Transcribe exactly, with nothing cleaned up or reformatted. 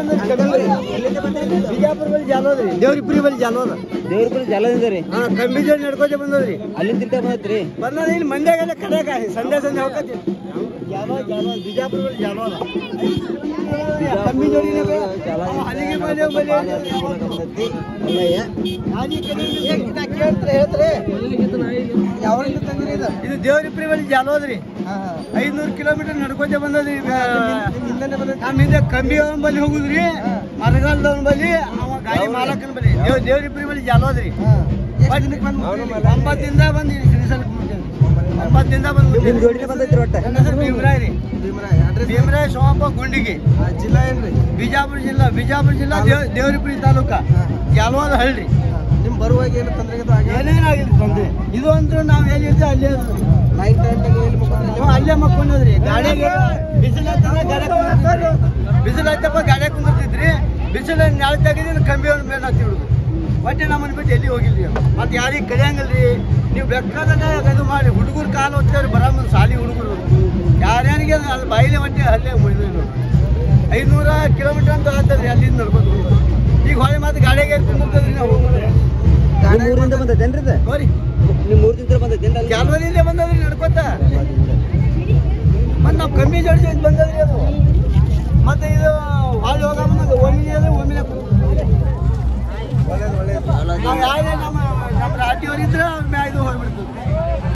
ಬಿಜಾಪುರ ಬಳಿ ಜಾಲೋದ್ರಿ ದೇವ್ರಿಪುರಿ ಬಳಿ ಜಾಲೋದ ದೇವ್ರಪುರ ಜಾಲದಿಂದ ರೀ ಹಾ ಕಂಬಿ ಜೋಡಿ ನಡ್ಕೋತ ಬಂದದ್ರಿ ಅಲ್ಲಿಂದ ತಿರ್ಗ ಬಂದತ್ರಿ ಬಂದದ ಇಲ್ಲಿ ಮಂಡ್ಯಾಗೆಲ್ಲ ಕಡೆಗ ಸಂಡೆ ಸಂಡೆ ಹೋಗತಿ ಜಾಲೋ ಜಾಲೋ ಬಿಜಾಪುರ ಬಳಿ ಜಾಲೋದ ಕಂಬಿ ಜೋಡಿ ಅಲ್ಲಿಗೆ ಬಂದೇವ್ ಬಲಿ ಕೇಳ್ತಾರೆ ಹೇಳ್ತಾರೆ ಯಾವ್ರಿಂದ ತಂದ್ರಿ ಇದು ದೇವ್ರಿಪುರಿ ಬಳಿ ಜಾಲೋದ್ರಿ ಐದ್ನೂರು ಕಿಲೋಮೀಟರ್ ನಡ್ಕೋತ ಬಂದದ್ರಿ ನಮ್ಮ ಹಿಂದೆ ಕಂಬಿ ಅವನ ಬಳಿ ಹೋಗುದ್ರಿ ಮರಗಾಲದವನ ಬಳಿ ಅವ ಗಾಡಿ ಮಾಲಕನ ಬಳಿ ದೇವ್ ದೇವ್ರಿಪುರಿ ಬಳಿ ಜಾಲೋದ್ರಿ ಒಂಬತ್ತಿಂದ ಬಂದು ಶ್ರೀಸಲ್ ಒಂಬತ್ತಿಂದ ಬಂದು ಜೋಡಿಗೆ ಬಂದೈತ್ರಿ ಒಟ್ಟ ಭೀಮರಾಯ್ ರೀ ಭೀಮರಾಯ್ ಸೋಮಪ್ಪ ಗುಂಡಿಗೆ ಜಿಲ್ಲಾ ಏನ್ರಿ ಬಿಜಾಪುರ ಜಿಲ್ಲಾ ಬಿಜಾಪುರ ಜಿಲ್ಲಾ ದೇವ್ ದೇವ್ರಿಪುರಿ ತಾಲೂಕ ಜಾಲವಾದ ಹಳ್ಳಿ ನಿಮ್ ಬರುವಾಗ ಏನು ತೊಂದರೆ ಏನೇನಾಗಿಲ್ಲ ತೊಂದ್ರೆ ಇದು ಅಂದ್ರೆ ನಾವ್ ಏನಿರ್ತೀವಿ ಅಲ್ಲೇ ನೈಟ್ ಟೈಮ್ ಅಲ್ಲೇ ಮಕ್ಕೊಂಡ್ರಿ ಗಾಡಿಗೆ ಬಿಸಿಲು ಗಾಡಿ ಬಿಸಿಲು ಹತ್ತಪ್ಪ ಗಾಡಿ ಕುಂದಿರ್ತಿದ್ರಿ ಬಿಸಿಲು ನಾಳೆ ತೆಗೆದು ಕಂಬಿ ಅವ್ರ ಮೇಲೆ ಹತ್ತಿ ಬಿಡುದು ಒಟ್ಟೆ ನಮ್ಮನ್ನ ಬಿಟ್ಟು ಎಲ್ಲಿ ಹೋಗಿಲ್ರಿ ಮತ್ತೆ ಯಾರಿಗೆ ಕಡಿಯಂಗಲ್ರಿ ನೀವು ಬೇಕಾದಂಗ ಇದು ಮಾಡಿ ಹುಡುಗರು ಕಾಲು ಹೊತ್ತೇವ್ರಿ ಬರಾಮಂದು ಸಾಲಿ ಹುಡುಗರು ಯಾರ್ಯಾರಿಗೆ ಅದು ಬಾಯಿಲೆ ಹೊಟ್ಟೆ ಅಲ್ಲೇ ಉಳಿದ್ರು ಐನೂರ ಕಿಲೋಮೀಟರ್ ಅಂತ ಆಗ್ತದ್ರಿ ಅಲ್ಲಿಂದ ನಡ್ಬೋದು ಈಗ ಹೊಳೆ ಮತ್ತೆ ಗಾಡಿಗೆ ಕುಂದಿರ್ತದ್ರಿ ನಾವು ಊರಿಂದ ಬಂದೈತೇನ್ರಿ ಇದು ಹೋರಿ ನಿಮ್ಮ ಊರಿಂದ ಬಂದೈತೇನ್ರಿ ಜಾಲವಾದಿಂದ ಬಂದದ್ರಿ ನಡ್ಕೋತ ಮತ್ತೆ ನಾವು ಕಮ್ಮಿ ಜೋಡಿ ಬಂದದ್ರಿ ಅದು ಮತ್ತೆ ಇದು ಹಾಳು ಹೋಗ ಒಮ್ಮಿನ ಅಂದ್ರೆ ಒಮ್ಮಿನ ನಾವು ಯಾರೇ ನಮ್ಮ ನಮ್ಮ ರಾಟಿಯವ್ರು ಇದ್ರೆ ಅವ್ರ ಮ್ಯಾಗ ಹೋಗ್ಬಿಡ್ತೀವಿ